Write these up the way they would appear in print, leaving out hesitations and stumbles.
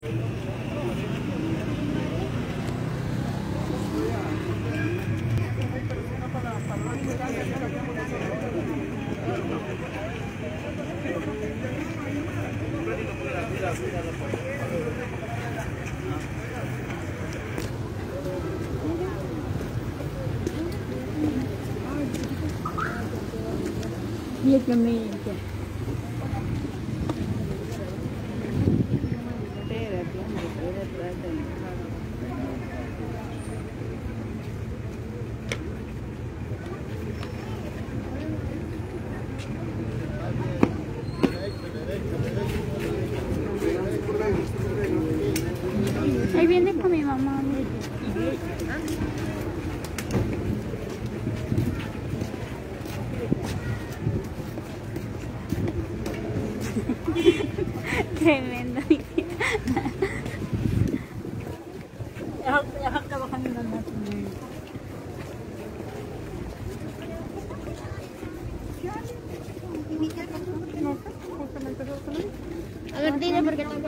Vietnamita. Ahí viene con mi mamá. Tremendo. A ver, dile porque no.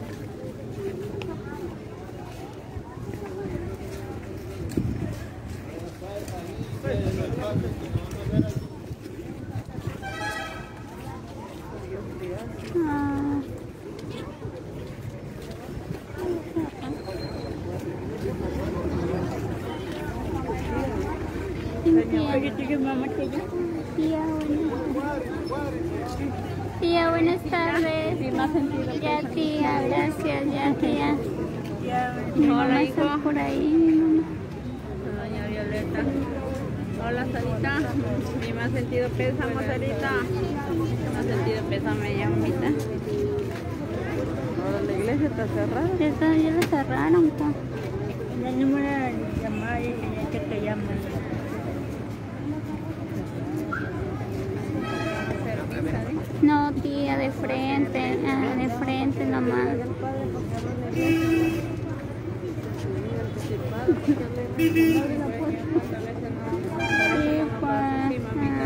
Tía, buenas tardes. Ya, tía, gracias, ya, tía. Mi mamá está por ahí. Doña Violeta. Hola, Sarita. Mi más sentido pésame, Sarita. Más sentido pésame, ya, mamita. Ahora la iglesia está cerrada. Ya la cerraron, pues. La número de llamada y que te llaman. No, tía, de frente nomás. Sí, pues.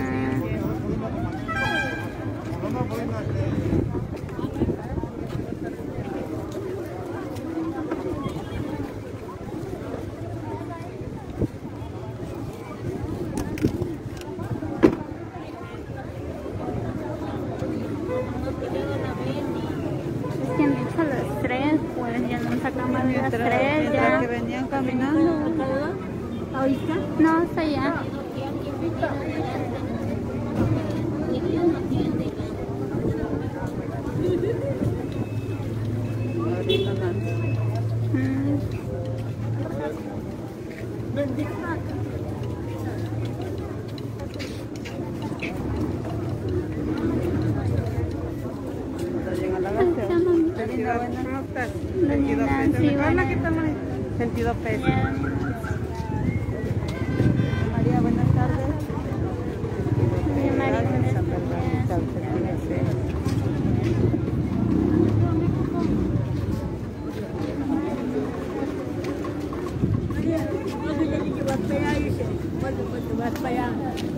Es que han dicho las 3, pues ya no sacamos de las 3 ya. Que venían caminando. ¿Ahorita? No, hasta allá. Sentido peso. María, buenas tardes. Vas para allá.